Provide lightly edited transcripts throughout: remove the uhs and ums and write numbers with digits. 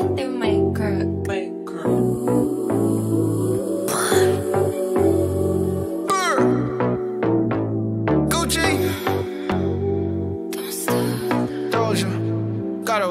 they're my girl. My girl. Gucci. Don't stop. Doja. Gato.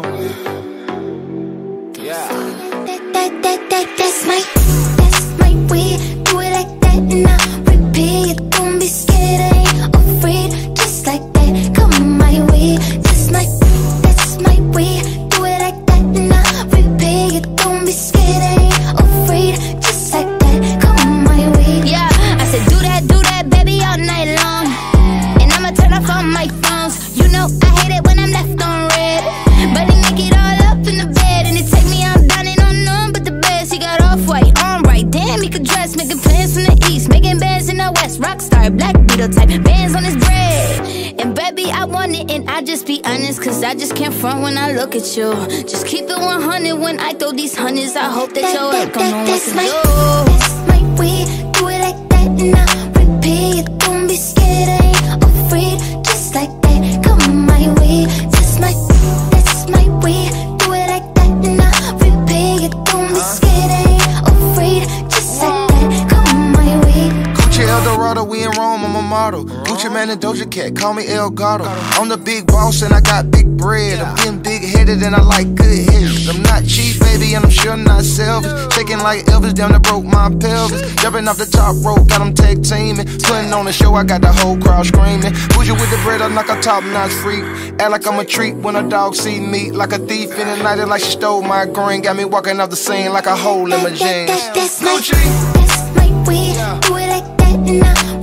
Yeah. That's my way. Do it like that and I repeat. Don't be scared, I ain't afraid. Just like that, come my way. That's my way. Do it like that and I repeat. Don't be scared, I ain't afraid. Just like that, come my way. Yeah, I said do that, baby, all night long. And I'ma turn off all my phones. You know I hate it when I'm left on red, but he make it all up in the bed, and it take me out down and on none but the best. He got off-white, on right, damn, he could dress. Making plans from the east, making bands in the west. Rockstar, Black Beetle type, bands on his bread. And baby, I want it, and I just be honest, cause I just can't front when I look at you. Just keep it 100 when I throw these hundreds. I hope that your work gon' know what to do. That's my way. Do it like that and I repeat. Don't be scared, I ain't afraid. Just like that, come my way. That's my way. Do it like that and I repeat. Don't be scared, I ain't afraid. Just like that, come my way. Gucci Eldorado, we in Rome, I'm a model. Gucci Man and Doja Cat, call me El Gato. I'm the big boss and I got big bread. I'm getting big-headed and I like good heads. I'm not cheap, baby, and I'm sure not selfish. Shaking like Elvis, down that broke my pelvis. Jumping off the top rope, got them tag teaming. Putting on the show, I got the whole crowd screaming. Bougie with the bread, I'm like a top-notch freak. Act like I'm a treat when a dog see me. Like a thief in the night, like she stole my green. Got me walking off the scene like a hole in my jeans. That's my way. Do it like that and I